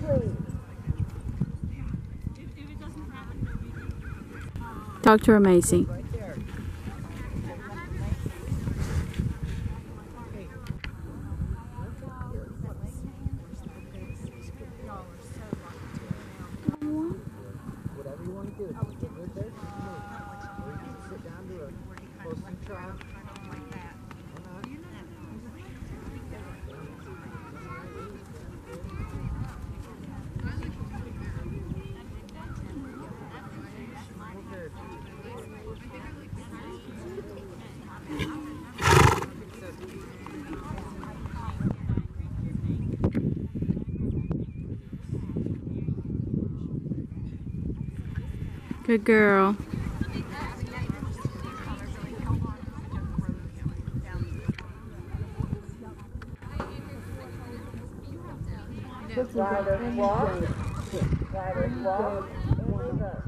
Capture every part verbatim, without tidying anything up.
please. Talk to her, Macy. Whatever you want to do, just get right there to me. Or you can sit down to a close and try. Good girl. Riders walk. Riders walk. And reverse.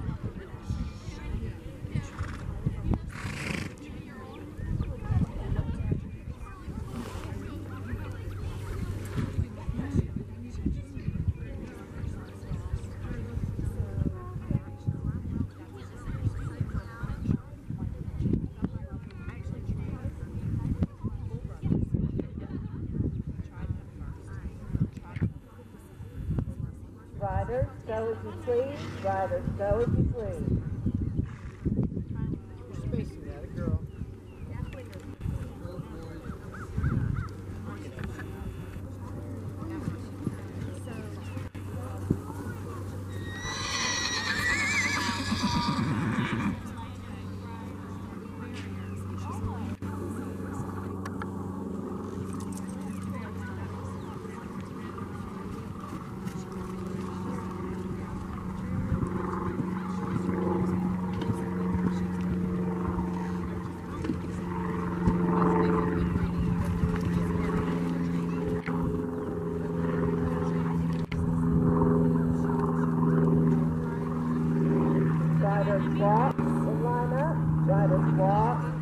Riders, go as you please. Riders, go as you please. You're spacing that, a girl. Riders walk and line up. Riders walk.